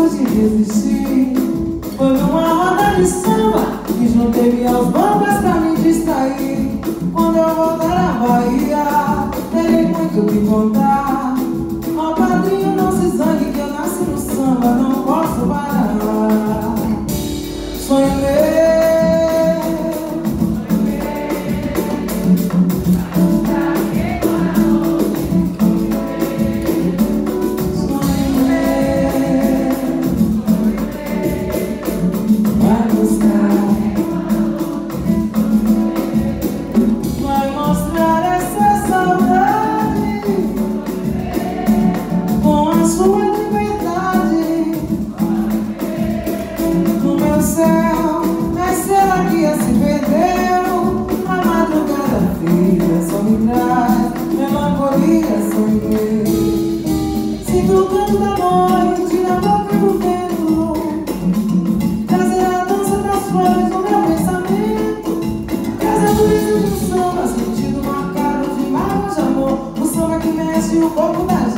de resistir. Foi numa roda de samba que juntei-me aos bambas pra me distrair. Quando eu voltar à Bahia, terei muito o que contar. Ó padrinho, não se zangue que eu nasci no samba, não posso parar. Sonho meu, melancolia, sonhei. Sinto o canto da noite na boca do vento, trazer a dança das flores no meu pensamento, trazer a brisa de um samba, sentido marcado de mágoa de amor, o samba que mexe o corpo da